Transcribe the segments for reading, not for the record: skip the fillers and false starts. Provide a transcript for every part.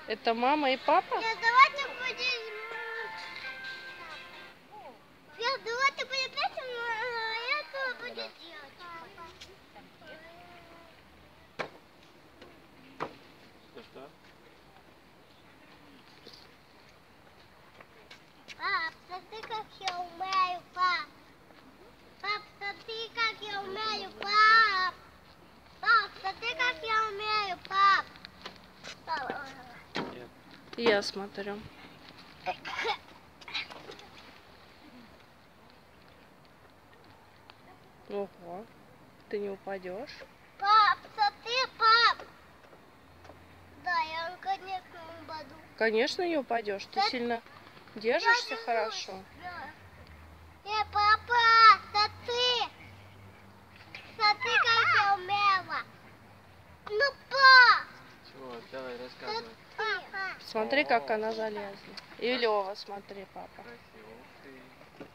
Это мама и папа? Нет, давайте будем... Нет, давайте будем петь, а это будет делать. Что? Пап, смотри, как я умею, пап. Пап, смотри, как я умею, пап. Пап, смотри, как я умею, пап. Нет. Я смотрю. Ого, ты не упадешь? Пап, смотри, пап. Да, я, конечно, упаду. Конечно, не упадешь. Ты сильно держишься хорошо. Папа, смотри. Смотри, как я умела. Ну, пап. Чего? Давай, рассказывай. Смотри, как она залезла. И Лёва, смотри, папа. Красиво. Ух ты.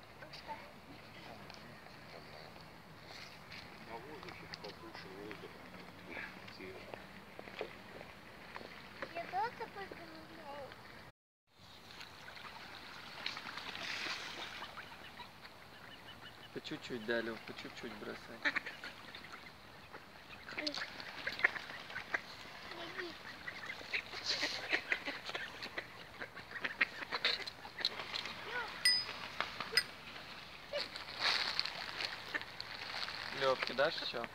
На воздухе потуши воздух. Я тоже позвонила. По чуть-чуть, да, Лёв, по чуть-чуть бросай. Лёв, кидашь еще?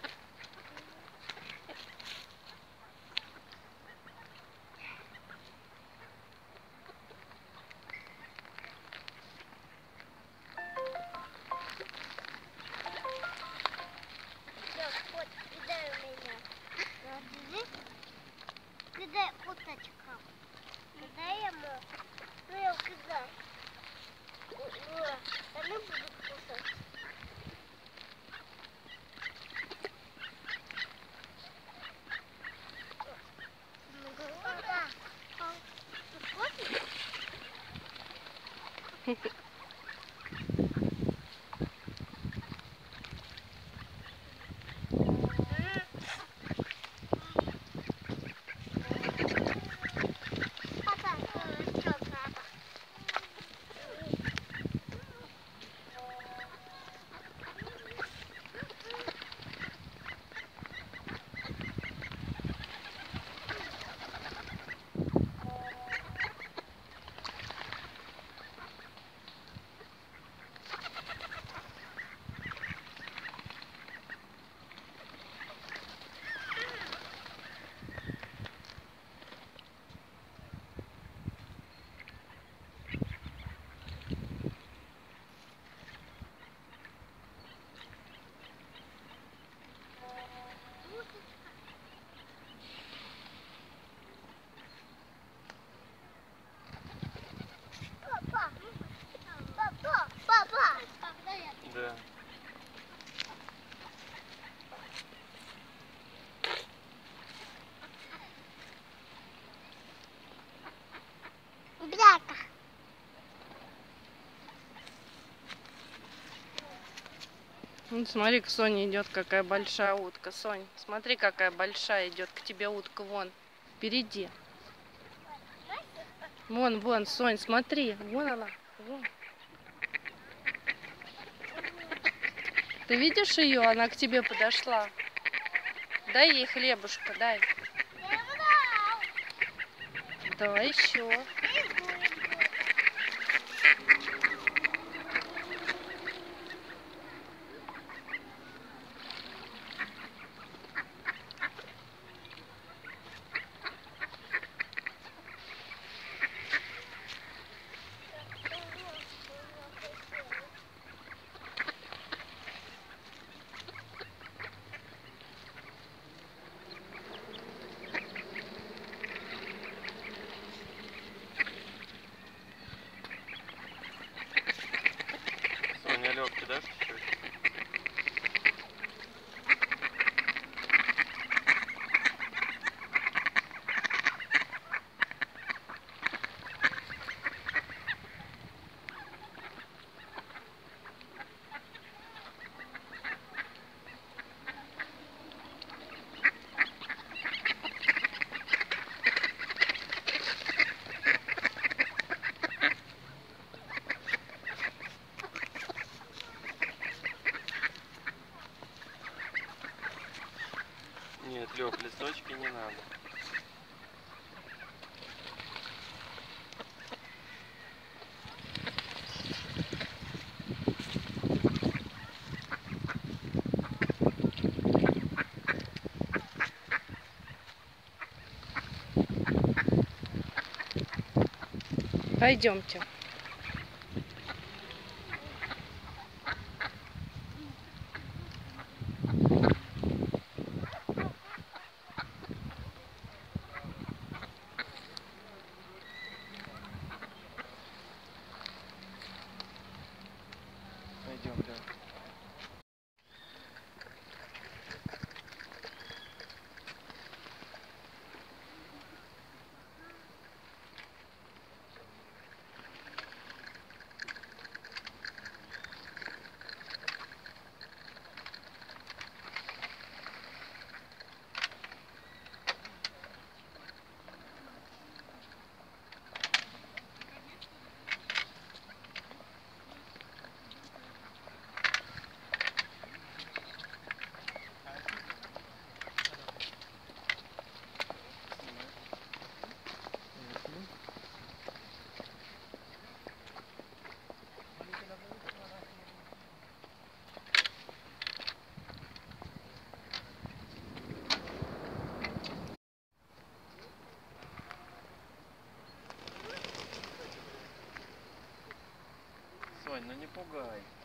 Вот, кидай у меня. Кидай уточка. Кидай ему. Ну, я кидаю. Я не буду кусать. Папа! Да. Бляка. Ну, смотри, к Соне идет какая большая утка. Сонь, смотри, какая большая идет к тебе утка. Вон, впереди. Вон, вон, Сонь, смотри. Вон она. Вон. Ты видишь ее? Она к тебе подошла. Дай ей хлебушка, дай. Давай еще. Соня, Лёв, кидашь еще? Лёг, листочки не надо. Пойдемте. Пойдем, да. Сонь, ну не пугай.